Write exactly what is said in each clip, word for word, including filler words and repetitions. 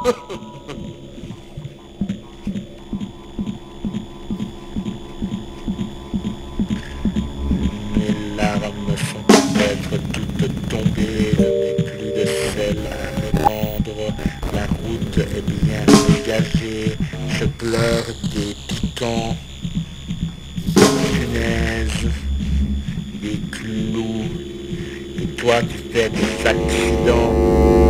Mes larmes sont peut-être toutes tombées, je n'ai plus de sel à me rendre, la route est bien dégagée, je pleure des piquants, des punaises, des clous, et toi tu fais des accidents.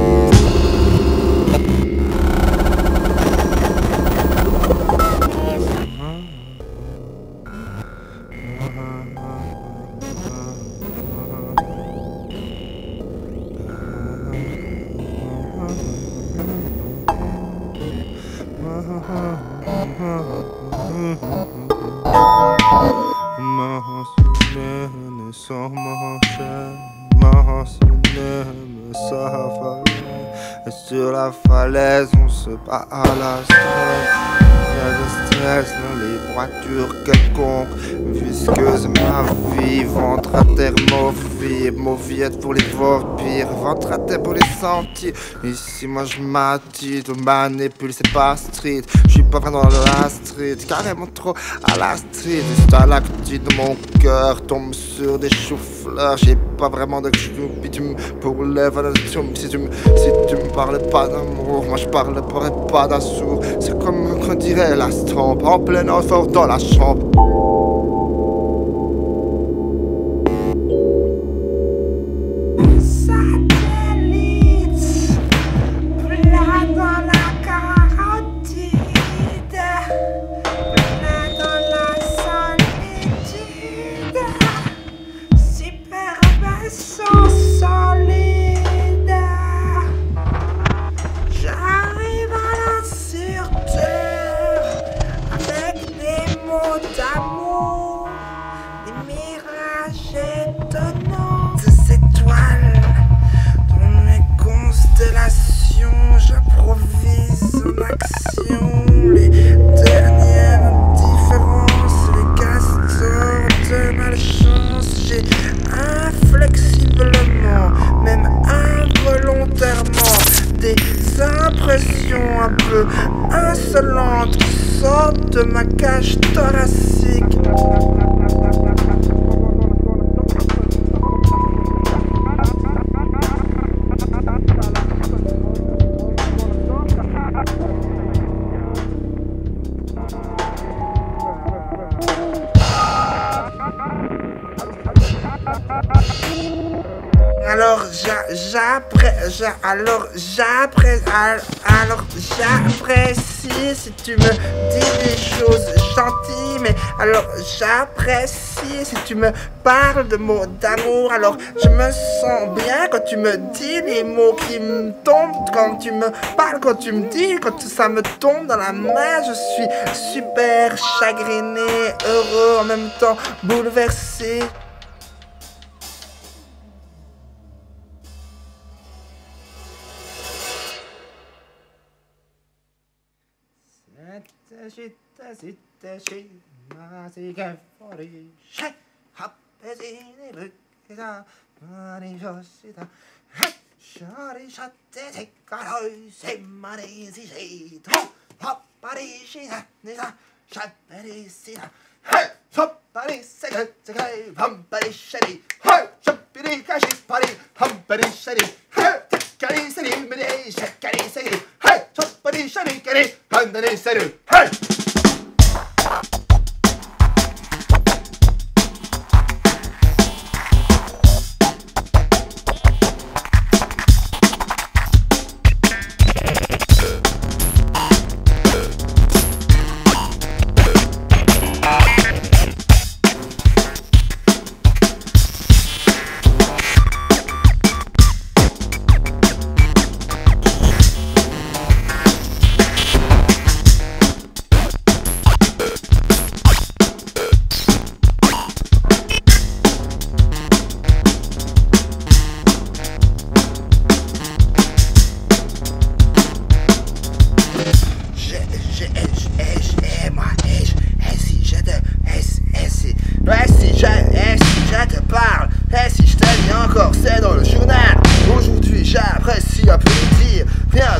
Sur la falaise, on se bat à la stress. Y'a de stress dans les voitures quelconques. Visqueuse ma vie, ventre à terre mauvais. Mauviette pour les vampires, ventre à terre pour les sentir. Ici moi je m'attire, on manipule, c'est pas street. J'suis pas vraiment dans la street, carrément trop à la street. Les stalactites de mon cœur tombent sur des choux-fleurs. J'ai pas vraiment de choupitum pour l'évaluation. Si tu me, si tu me parles pas d'amour, moi je parlerai pas d'un sourd. C'est comme qu'on dirait la stompe en plein effort dans la chambre. D'amour, des mirages étonnants, des étoiles dans mes constellations, j'improvise en action les dernières différences, les castors de malchance. J'ai inflexiblement, même involontairement, des impressions un peu insolentes qui sortent de ma cage thoracique. Alors j'apprécie, alors j'apprécie, alors j'apprécie si tu me dis des choses gentilles, mais alors j'apprécie si tu me parles de mots d'amour. Alors je me sens bien quand tu me dis les mots qui me tombent, quand tu me parles, quand tu me dis, quand ça me tombe dans la main. Je suis super chagriné, heureux, en même temps bouleversé. Hey! encore, c'est dans le journal. Aujourd'hui j'apprécie à peu dire, rien dans ma tête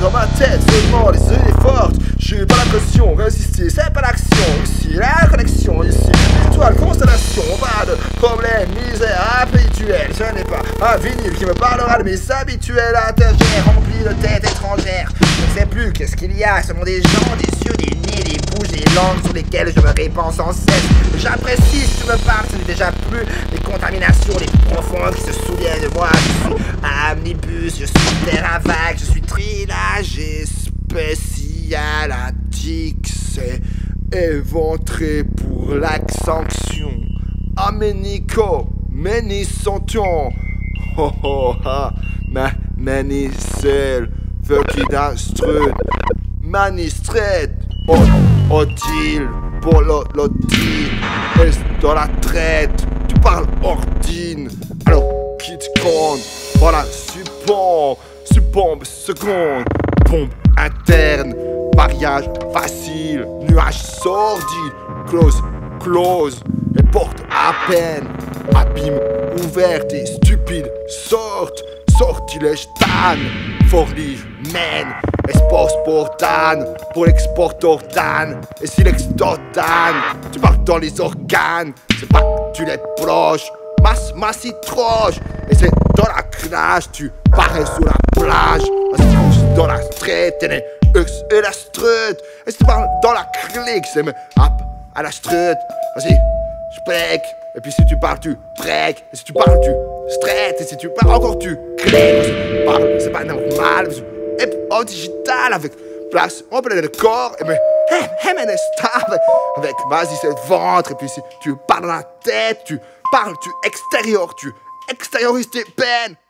tête, seulement les idées fortes. J'ai pas l'impression, résister, c'est pas l'action. Ici, la connexion, ici, étoile, constellation. Pas de problème, misère habituelle. Ce n'est pas un vinyle qui me parlera de mes habituels intérêts remplis de têtes étrangères. Je ne sais plus qu'est-ce qu'il y a, seulement des gens, des yeux, des nez, des bouches, des langues sur lesquelles je me répands sans cesse. J'apprécie si tu me parles, ce n'est déjà plus les contaminations, les profondes qui se souviennent de moi. Je suis omnibus, je suis terre à vague, je suis trilagé, spécial, attique, éventré pour l'accention. Aménico, ménissention. Oh oh ha, ma manicelle, fucking instrude, manistret, oh, Odile, pour l'Odile, est dans la traite, tu parles ordine, alors qui te compte, voilà, suppombe, suppombe seconde, pompe interne, mariage facile, nuage sordide, close, close, et porte à peine, abîme ouverte et stupide, sorte, sortilège tan, forlige mène, esport sportane, pour l'exporteur dan, et si l'extortane, tu parles dans les organes, c'est pas que tu les proches, masse, masse, troche, et c'est dans la crache, tu parais sous la plage, parce que je dans la street, et les ux et la strut, et si tu parles dans la clique, c'est me hop à la strut, vas-y, je break, et puis si tu parles, tu break, et si tu parles, tu straight, et si tu parles encore, tu cliques, si tu parles, c'est pas normal, et puis en digital, avec place, on peut le corps, et mais, hey, hey, mais stable, avec, vas-y, c'est le ventre, et puis si tu parles dans la tête, tu parles, tu extérieur, tu extériorises tes peines,